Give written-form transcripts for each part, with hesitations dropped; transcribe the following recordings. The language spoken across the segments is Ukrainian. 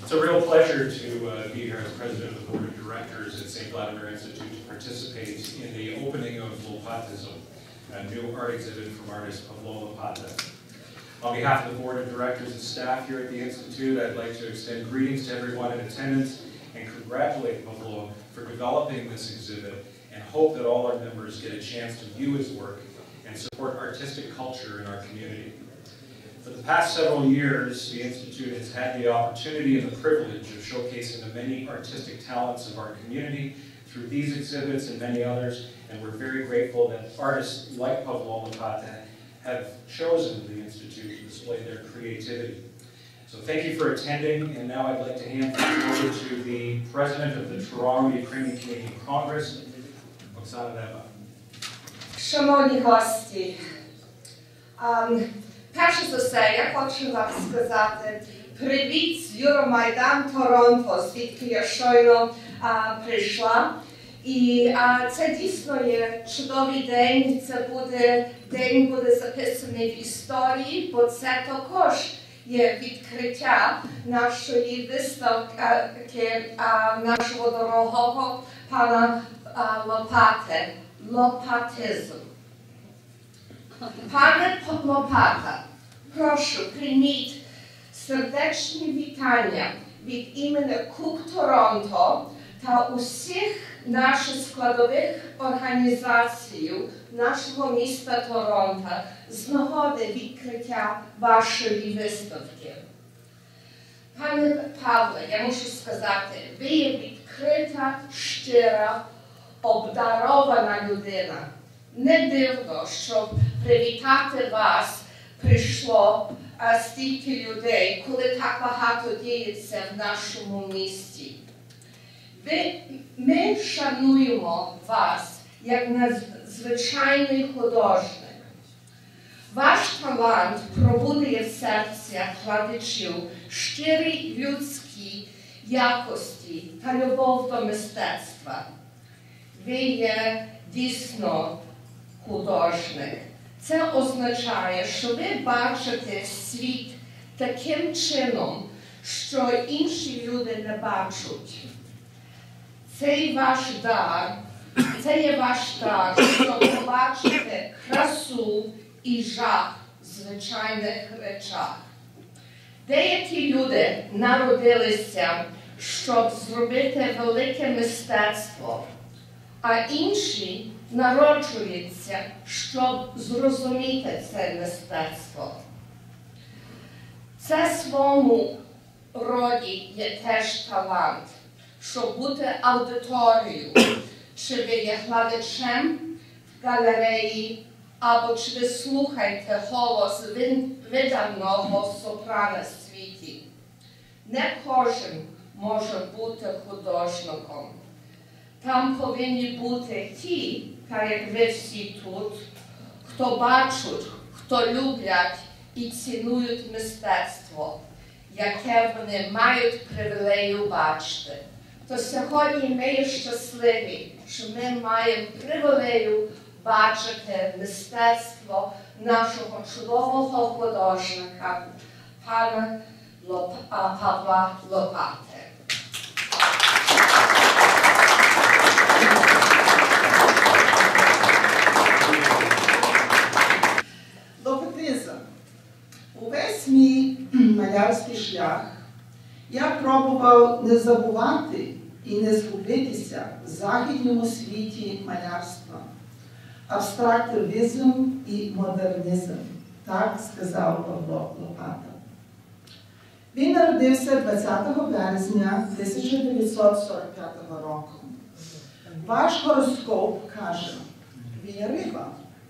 It's a real pleasure to be here as President of the Board of Directors at St. Vladimir Institute to participate in the opening of Lopatism, a new art exhibit from artist Pavlo Lopata. On behalf of the Board of Directors and staff here at the Institute, I'd like to extend greetings to everyone in attendance and congratulate Pavlo for developing this exhibit and hope that all our members get a chance to view his work and support artistic culture in our community. For the past several years, the Institute has had the opportunity and the privilege of showcasing the many artistic talents of our community through these exhibits and many others, and we're very grateful that artists like Pavlo Lopata have chosen the Institute to display their creativity. So thank you for attending, and now I'd like to hand things over to the President of the Toronto Ukrainian Canadian Congress, Oksana Neva. Шановні гості, перш за все, я хочу вам сказати привіт з Євромайдан Торонто, звідки я щойно прийшла. І це дійсно є чудовий день, день буде записаний в історії, бо це також є відкриття нашої виставки нашого дорогого пана Лопати. Лопатизм. Пане Лопата, прошу, прийміть сердечні вітання від імені КУК Торонто та усіх наших складових організацій нашого міста Торонто з нагоди відкриття вашої виставки. Пане Павле, я мушу сказати, ви є відкрита, щира, обдарована людина. Не дивно, що привітати вас прийшло стільки людей, коли так багато діється в нашому місті. Ми шануємо вас як надзвичайний художник. Ваш талант пробудує в серцях глядачів щирі людські якості та любов до мистецтва. Ви є дійсно художник. Це означає, що ви бачите світ таким чином, що інші люди не бачать. Це є ваш дар, щоб побачити красу і жах в звичайних речах. Деякі люди народилися, щоб зробити велике мистецтво, а інші народжуються, щоб зрозуміти це мистецтво. Це в своєму роді є теж талант, щоб бути аудиторією, чи ви є глядачем в галереї, або чи ви слухаєте голос видатного сопрано в світі. Не кожен може бути художником. Там повинні бути ті, так як ви всі тут, хто бачать, хто люблять і цінують мистецтво, яке вони мають привілею бачити. То сьогодні ми є щасливі, що ми маємо привілею бачити мистецтво нашого чудового художника, пана Павла Лопати. Лопатизм. Увесь мій малярський шлях я пробував не забувати і не згубитися в західному світі малярства. Абстрактивізм і модернізм, так сказав Павло Лопата. Він народився 20 березня 1945 року. Ваш гороскоп каже, він є риба.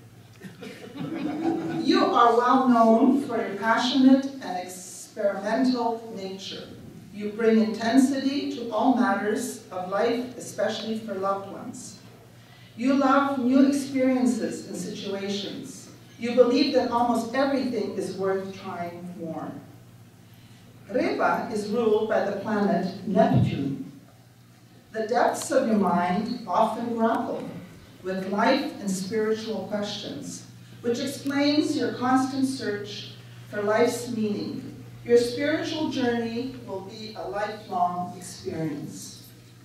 You are well known for your passionate and experimental nature. You bring intensity to all matters of life, especially for loved ones. You love new experiences and situations. You believe that almost everything is worth trying more. Riba is ruled by the planet Neptune. The depths of your mind often grapple with life and spiritual questions, which explains your constant search for life's meaning. Your spiritual journey will be a lifelong experience.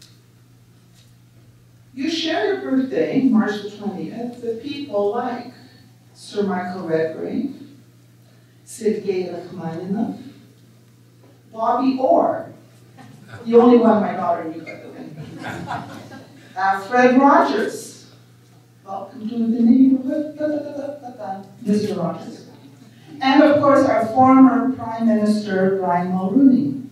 You share your birthday, March the 20th, with people like Sir Michael Redgrave, Sergei Rachmaninoff, Bobby Orr, the only one my daughter knew, by the way. Fred Rogers, welcome to the neighborhood, Mr. Rogers. And of course, our former Prime Minister, Brian Mulroney.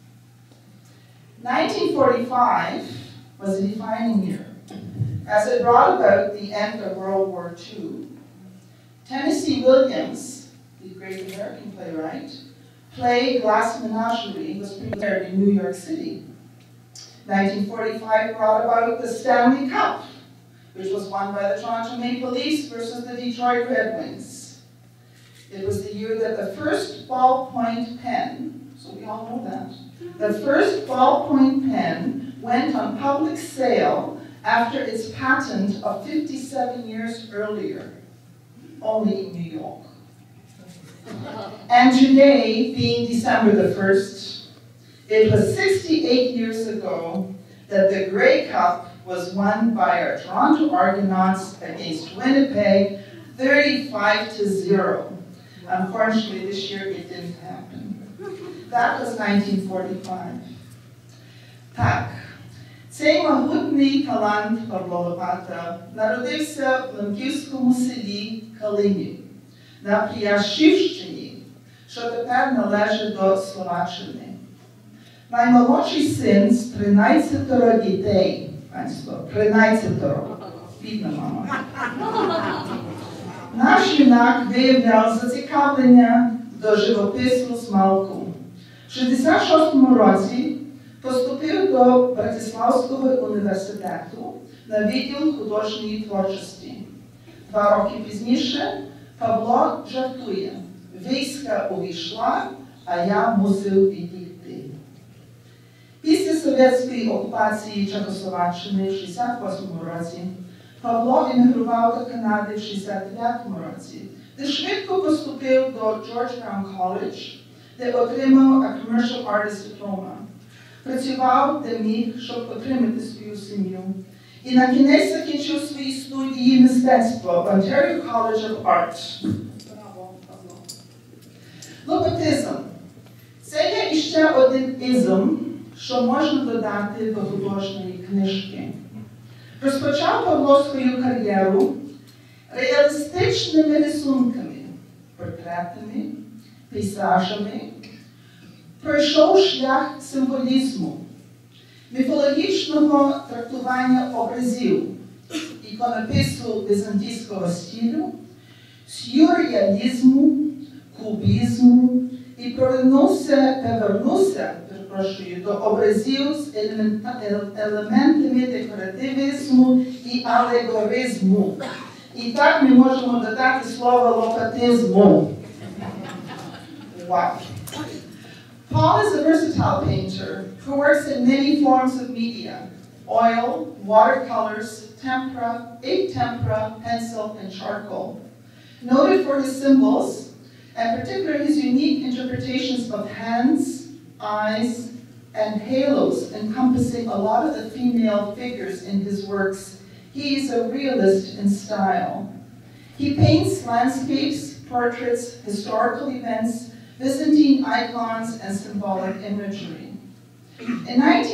1945 was a defining year, as it brought about the end of World War II. Tennessee Williams, the great American playwright, play Glass Menagerie was premiered in New York City. 1945 brought about the Stanley Cup, which was won by the Toronto Maple Leafs versus the Detroit Red Wings. It was the year that the first ballpoint pen, so we all know that, the first ballpoint pen went on public sale after its patent of 57 years earlier, only in New York. And today, being December the 1st, it was 68 years ago that the Grey Cup was won by our Toronto Argonauts against Winnipeg, 35-0. Unfortunately, this year it didn't happen. That was 1945. Так. Цей могутній талант Павло Лопата народився в Лемківському селі Калинів на Прящівщині, що тепер належить до Словаччини. Наймолодший син з 13 дітей, панство, 13, бідна мама. Наш юнак виявляв зацікавлення до живопису з малку. В 66-му році поступив до Братиславського університету на відділ художньої творчості. 2 роки пізніше Павло жартує: війська увійшла, а я мусив відійти. Після совєтської окупації Чехословаччини в 68-му році Павло емігрував до Канади в 69-му році, де швидко поступив до Georgetown College, де отримав a Commercial Artist Diploma. Працював, де міг, щоб отримати свою сім'ю. І на кінець закінчив свої студії мистецтва в Ontario College of Art. Браво, Павло. Лопатизм. Це є іще один ізм, що можна додати до художньої книжки. Розпочав Павло свою кар'єру реалістичними рисунками, портретами, пейзажами, пройшов шлях символізму, міфологічного трактування образів, іконопису візантійського стилю, сюрреалізму, кубізму і повернувся до образів з елементами декоративізму і алегоризму. І так ми можемо додати слово лопатизму. Wow. Paul is a versatile painter who works in many forms of media: oil, watercolors, tempera, ink tempera, pencil, and charcoal. Noted for his symbols, and particularly his unique interpretations of hands, eyes, and halos encompassing a lot of the female figures in his works, he is a realist in style. He paints landscapes, portraits, historical events, Byzantine icons, and symbolic imagery. In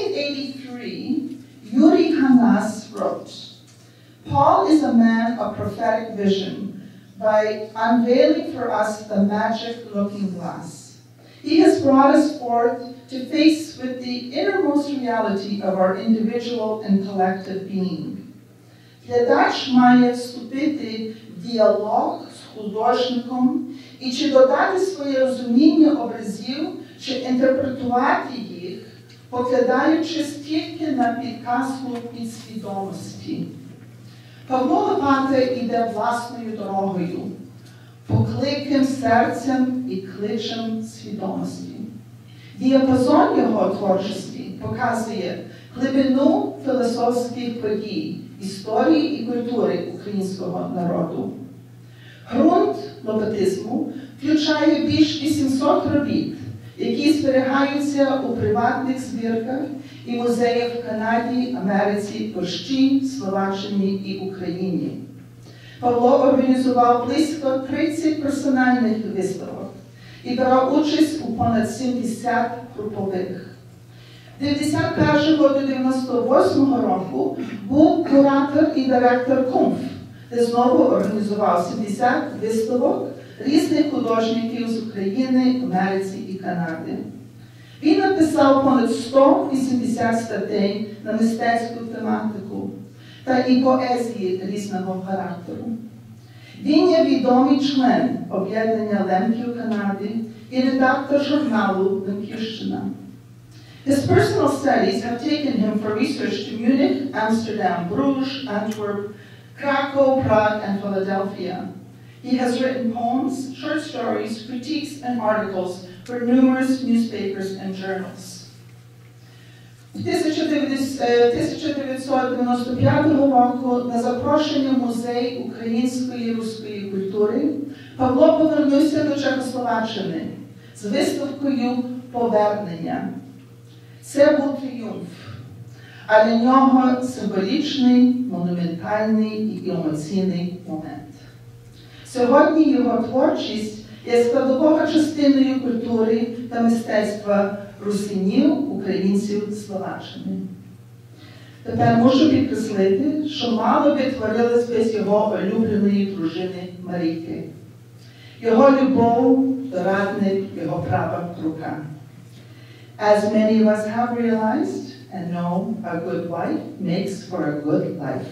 1983, Yuri Hanas wrote, "Paul is a man of prophetic vision by unveiling for us the magic looking glass. He has brought us forth to face with the innermost reality of our individual and collective being. Глядач має вступити в діалог з художником і чи додати своє розуміння образів, чи інтерпретувати їх, покладаючись тільки на підказку підсвідомості. Павло Лопата йде власною дорогою, покликом серцем і кличем свідомості. Діапазон його творчості показує глибину філософських подій, історії і культури українського народу. Ґрунт лопатизму включає більш 800 робіт, які зберігаються у приватних збірках і музеях в Канаді, Америці, Польщі, Словаччині і Україні. Павло організував близько 30 персональних виставок і брав участь у понад 70 групових. З 91 до 98 року був куратор і директор КУМФ, де знову організував 70 виставок різних художників з України, Америці і Канади. Він написав понад 180 статей на мистецьку тематику та і поезії різного характеру. Він є відомий член об'єднання Лемків Канади і редактор журналу «Лемківщина». His personal studies have taken him for research to Munich, Amsterdam, Bruges, Antwerp, Krakow, Prague, and Philadelphia. He has written poems, short stories, critiques, and articles for numerous newspapers and journals. В 1995 року на запрошення Музею української і руської культури Павло повернувся до Чехословаччини з виставкою «Повернення». Це був тріумф, а для нього символічний, монументальний і емоційний момент. Сьогодні його творчість є складовою частиною культури та мистецтва русинів, українців Словаччини. Тепер можу підкреслити, що мало би творилось без його улюбленої дружини Марійки. Його любов, дорадник, його права рука. As many of us have realized and know, a good wife makes for a good life.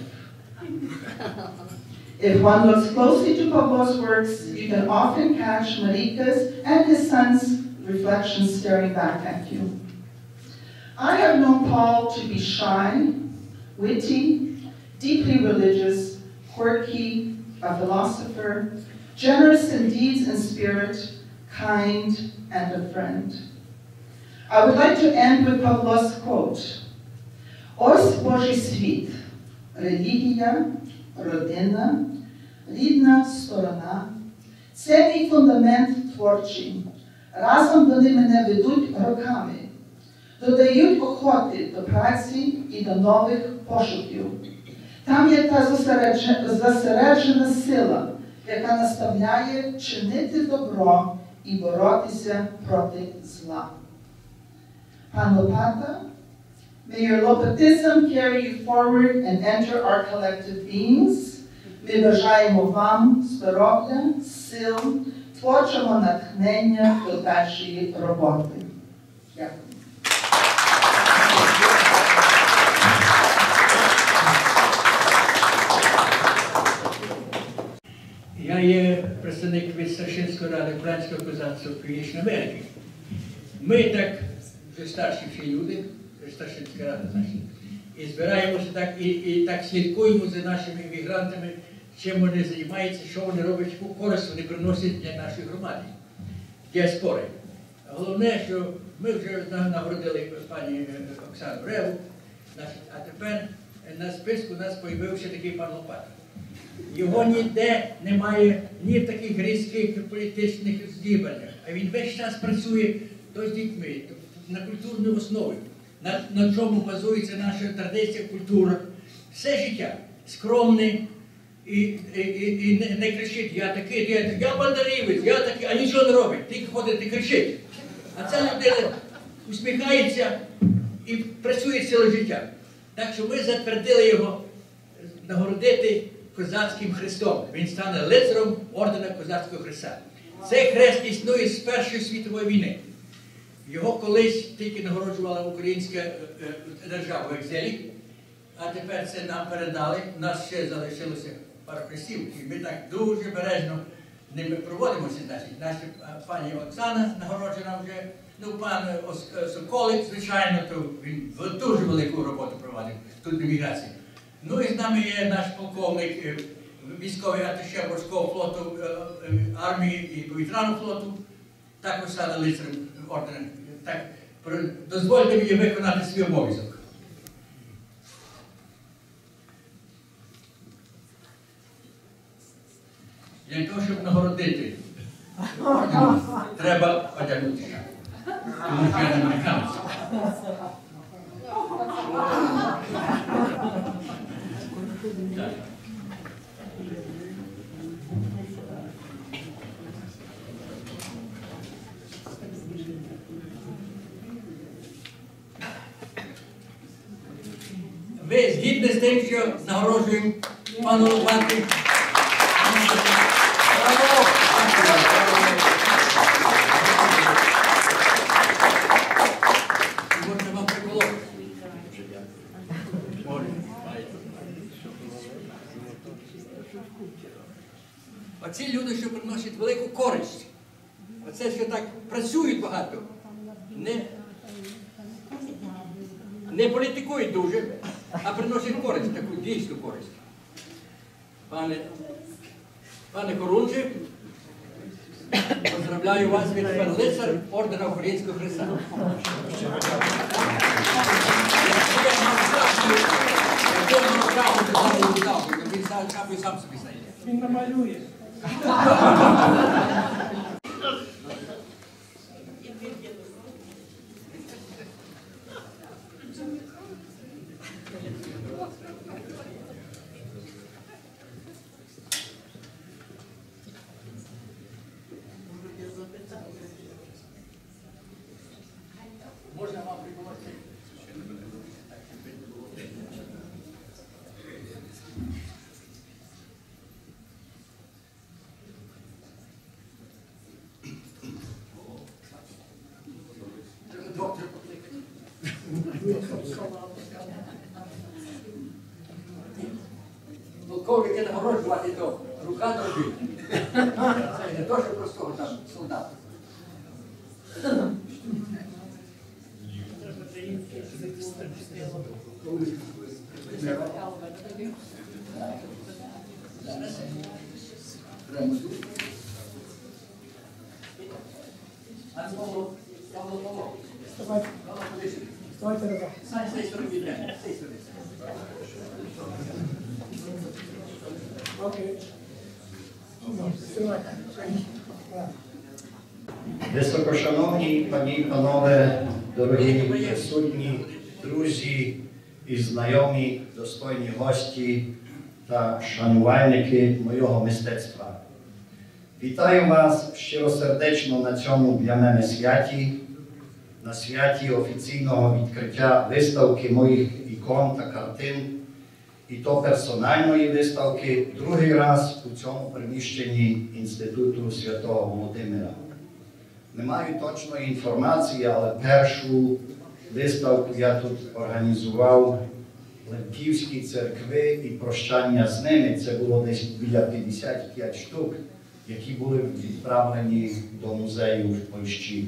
If one looks closely to Pavlo's works, you can often catch Marika's and his son's reflections staring back at you. I have known Paul to be shy, witty, deeply religious, quirky, a philosopher, generous in deeds and spirit, kind, and a friend. I would like to end with Pavlo's quote. Ось Божий світ, релігія, родина, рідна сторона. Це мій фундамент творчий. Разом вони мене ведуть роками, додають охоти до праці і до нових пошуків. Там є та зосереджена сила, яка наставляє чинити добро і боротися проти зла. Пан Лопата, may your Lopatism carry you forward and enter our collective beings. Ми бажаємо вам здоров'я, сил, творчого натхнення до дальшої роботи. Дякую. Я є представник від Старшинської ради Українського козацтва Північної Америки. Ми так, вже старші всі люди, Старшинська рада, значить, і збираємося так, і так слідкуємо за нашими іммігрантами, чим вони займаються, що вони роблять, яку користь вони приносять для нашої громади, діаспори. Головне, що ми вже нагородили пані Оксану Реву, а тепер на списку у нас з'явився такий пан Лопата. Його ніде немає ні в таких різких політичних здібаннях, а він весь час працює то з дітьми, на культурній основі, на чому базується наша традиція, культура. Все життя скромний і не кричить, я такий, я бандерівець, я такий, а нічого не робить, тільки ходить і кричить. А ця людина усміхається і працює ціле життя. Так що ми затвердили його нагородити козацьким хрестом. Він стане лицарем ордена Козацького хреста. Цей хрест існує з Першої світової війни. Його колись тільки нагороджувала українська держава в екзилі, а тепер це нам передали. У нас ще залишилося пару хрестів, і ми так дуже бережно ними проводимося. Наша пані Оксана нагороджена вже, ну пан Соколик, звичайно, то він дуже велику роботу проводив тут в еміграції. Ну і з нами є наш полковник, військовий аташе морського флоту, армії і повітряного флоту, також стане лицарем ордена. Так, дозвольте мені виконати свій обов'язок. Для того, щоб нагородити орденом, треба одягнути шапку. Тому що я американець. Так. Ви згідні з тим, що нагороджуємо пану Лопату? Браво! Можна вам приколоти? Оці люди, що приносять велику користь, оце, що так працюють багато, не політикують дуже, а приносять користь, таку дійсну користь. Пане Хорунжі, поздравляю вас від лицар ордена Українського Хреста. Він сам собі знайде. Він намалює. Можна вам приколоти? Полковники нагороджувати, то рука дрожить. Це не то, що простого там солдата. Вставайте разом. З цієї сторони відряд, з цієї сторони. Окей. Вставайте. Високошановні пані і панове, дорогі присутні, друзі і знайомі, достойні гості та шанувальники моєго мистецтва. Вітаю вас щиросердечно на цьому для мене святі, на святі офіційного відкриття виставки моїх ікон та картин, і то персональної виставки, другий раз у цьому приміщенні Інституту Святого Володимира. Не маю точної інформації, але першу виставку я тут організував в Лемківській церкві і прощання з ними. Це було десь біля 55 штук, які були відправлені до музею в Польщі.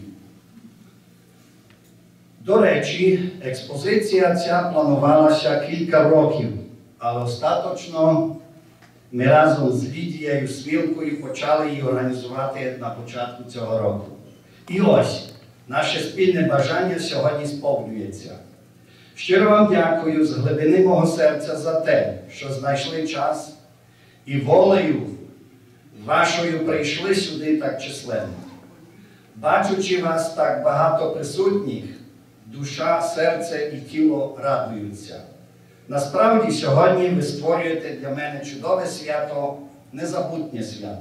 До речі, експозиція ця планувалася кілька років, але остаточно ми разом з Лідією Свілкою почали її організувати на початку цього року. І ось, наше спільне бажання сьогодні сповнюється. Щиро вам дякую з глибини мого серця за те, що знайшли час і волею вашою прийшли сюди так численно. Бачучи вас так багато присутніх, душа, серце і тіло радуються. Насправді, сьогодні ви створюєте для мене чудове свято, незабутнє свято.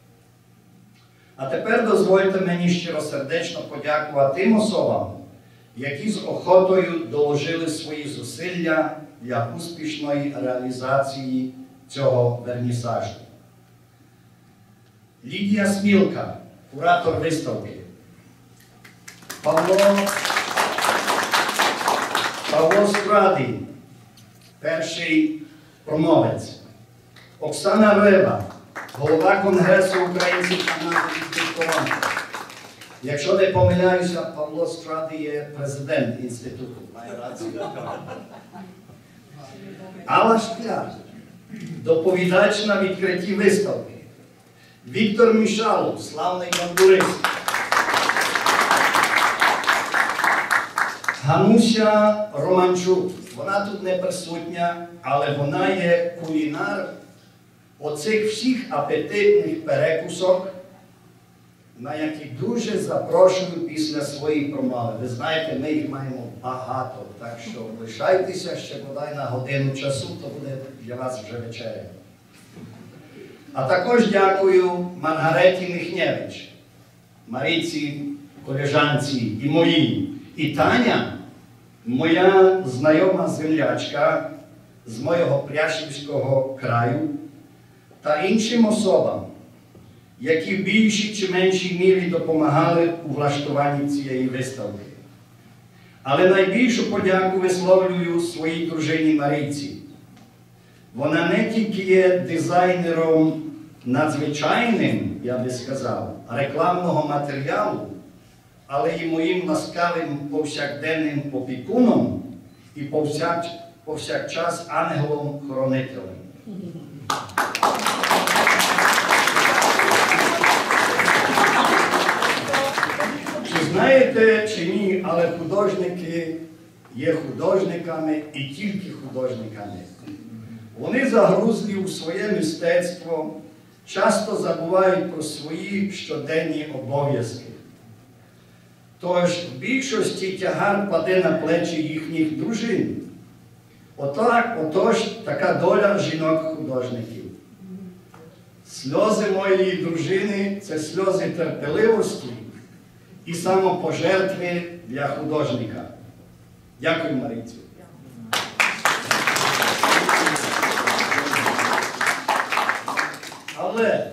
А тепер дозвольте мені щиросердечно подякувати тим особам, які з охотою доложили свої зусилля для успішної реалізації цього вернісажу. Лідія Смілка, куратор виставки. Павло Скрадий, перший промовець. Оксана Риба, голова Конгресу українців канадських Торонто. Якщо не помиляюся, Павло Скрадий є президент інституту. Має рацію. Алла Шкляр, доповідач на відкритті виставки. Віктор Мішалов, славний бандурист. Гануся Романчук, вона тут не присутня, але вона є кулінар оцих всіх апетитних перекусок, на які дуже запрошую після своєї промови. Ви знаєте, ми їх маємо багато, так що лишайтеся ще бодай на годину часу, то буде для вас вже вечеря. А також дякую Маргареті Міхнєвич, Марійці, колежанці і моїй. І Таня, моя знайома землячка з моєго Пряшівського краю, та іншим особам, які в більшій чи меншій мірі допомагали у влаштуванні цієї виставки. Але найбільшу подяку висловлюю своїй дружині Марійці. Вона не тільки є дизайнером надзвичайним, я би сказав, рекламного матеріалу, але і моїм ласкавим повсякденним опікуном і повсякчас ангелом-хоронителем. Чи знаєте, чи ні, але художники є художниками і тільки художниками. Вони загрузлі у своє мистецтво, часто забувають про свої щоденні обов'язки. Тож в більшості тягар паде на плечі їхніх дружин. Отож, така доля жінок-художників. Сльози моєї дружини – це сльози терпеливості і самопожертви для художника. Дякую, Марійцю. Але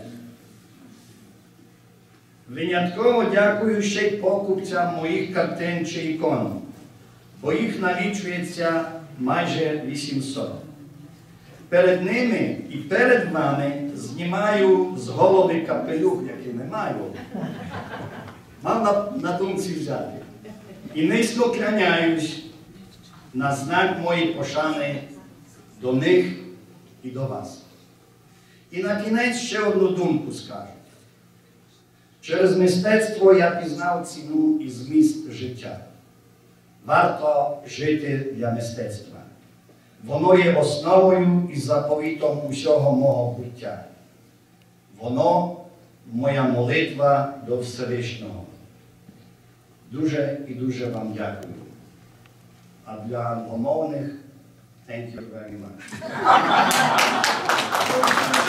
винятково дякую ще й покупцям моїх картин чи ікон, бо їх налічується майже 800. Перед ними і перед вами знімаю з голови капелюх, який не маю. Мав на думці взяти. І низько кланяюсь на знак моєї пошани до них і до вас. І на кінець ще одну думку скажу. Через мистецтво я пізнав ціну і зміст життя. Варто жити для мистецтва. Воно є основою і заповітом усього мого буття. Воно – моя молитва до Всевишнього. Дуже і дуже вам дякую. А для англомовних – thank you very much.